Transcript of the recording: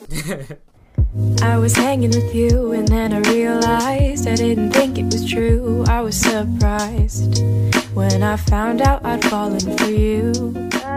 I was hanging with you and then I realized I didn't think it was true. I was surprised when I found out I'd fallen for you.